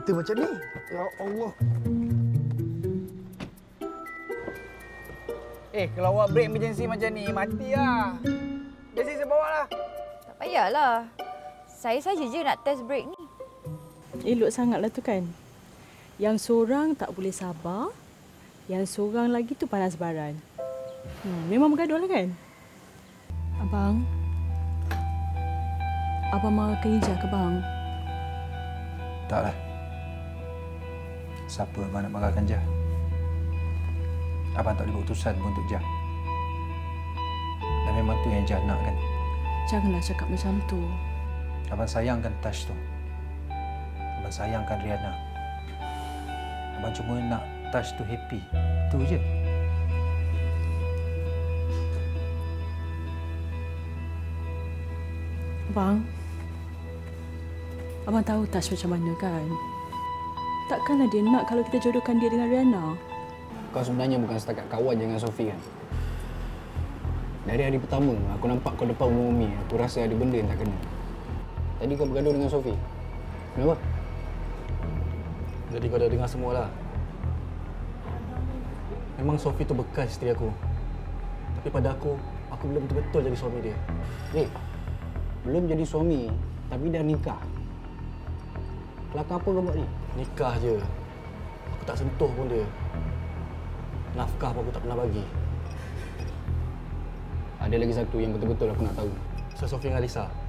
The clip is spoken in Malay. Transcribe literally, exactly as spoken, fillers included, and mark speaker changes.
Speaker 1: cerita macam ni? Ya Allah.
Speaker 2: Eh, kalau awak break emergency macam ni, mati lah. Biasa saya bawa lah.
Speaker 3: Tak payahlah. Saya saja je nak test break ni.
Speaker 4: Elok sangatlah tu kan. Yang seorang tak boleh sabar, yang seorang lagi tu panas baran. Hmm, memang bergaduh lah kan? Abang, Abang makan hijau ke bang?
Speaker 5: Taklah. Siapa abang nak marahkan Jah? Abang tak boleh buat utusan pun untuk Jah. Dan memang tu yang Jah nak kan?
Speaker 4: Janganlah cakap macam tu.
Speaker 5: Abang sayangkan Tash tu. Abang sayangkan Rihanna. Abang cuma nak Tash tu happy. Itu je.
Speaker 4: Abang, Abang tahu Tash macam mana kan? Takkanlah dia nak kalau kita jodohkan dia dengan Rihanna.
Speaker 6: Kau sebenarnya bukan setakat kawan dengan Sophie kan? Dari hari pertama, aku nampak kau depan rumah Umi. Aku rasa ada benda yang tak kena. Tadi kau bergaduh dengan Sophie. Kenapa?
Speaker 7: Jadi kau dah dengar semualah. Memang Sophie tu bekas isteri aku. Tapi pada aku, aku belum betul-betul jadi suami dia.
Speaker 6: Rik, belum jadi suami, tapi dah nikah. Kelakar apa kau buat ni?
Speaker 7: Nikah je. Aku tak sentuh pun dia. Nafkah pun aku tak pernah bagi.
Speaker 6: Ada lagi satu yang betul-betul aku nak tahu.
Speaker 7: Pasal Sophie dengan Lisa.